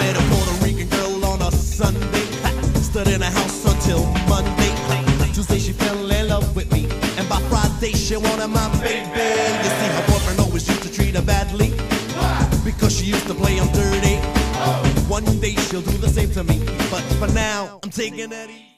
met a Puerto Rican girl on a Sunday. Stood in a house until Monday. Tuesday she fell in love with me, and by Friday she wanted my baby. You see, her boyfriend always used to treat her badly because she used to play him dirty. One day she'll do the same to me, but for now I'm taking it easy.